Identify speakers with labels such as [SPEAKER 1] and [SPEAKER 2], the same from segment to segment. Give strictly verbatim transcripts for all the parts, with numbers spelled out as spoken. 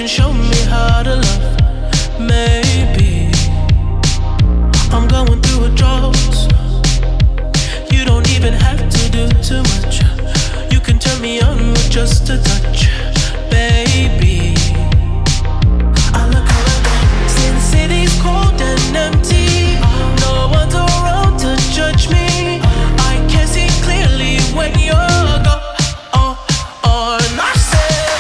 [SPEAKER 1] can show me how to love. Maybe I'm going through a drought. You don't even have to do too much. You can turn me on with just a touch, baby. I look around, since city's cold and empty, no one's around to judge me. I can see clearly when you're gone. Oh, oh, and I said,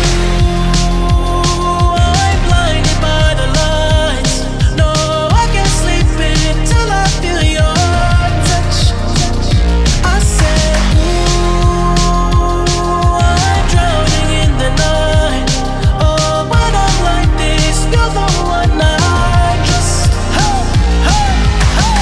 [SPEAKER 1] ooh, I'm blinded by the lights. No, I can't sleep until I feel your touch. I said, ooh, I'm drowning in the night. Oh, when I'm like this, you're the one I trust. Hey, hey, hey.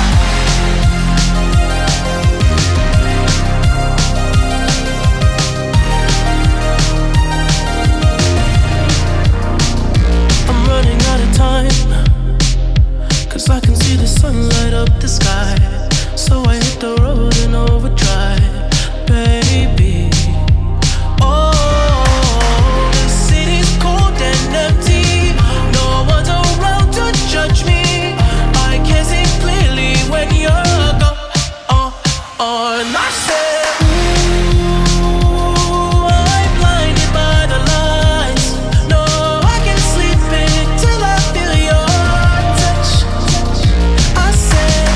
[SPEAKER 1] I'm running out of time, 'cause I can see the sun light up the sky. So I hit the road in overdrive, baby. Oh, the city's cold and empty. No one's around to judge me. I can see clearly when you're gone. Oh, oh, and I said, ooh, I'm blinded by the lights. No, I can't sleep until I feel your touch. I said,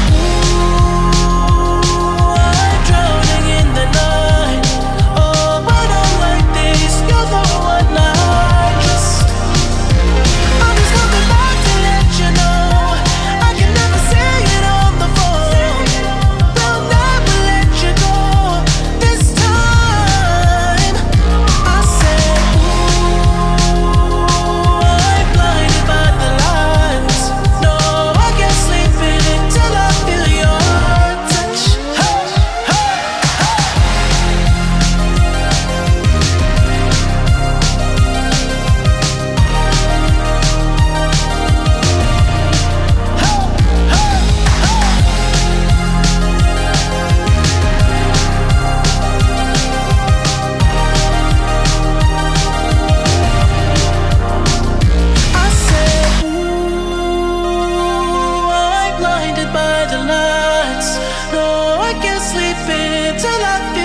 [SPEAKER 1] ooh, I'm drowning in the night. Oh, when I'm like this, you're the one I trust. I'm just coming back to let you know I can never say it on the phone. They'll never let you go this time. I said, ooh, I'm blinded by the lights. No, I can't sleep until I feel your touch. Hey, hey, hey. I said, ooh, I'm blinded by the lights. No, I can't sleep until I feel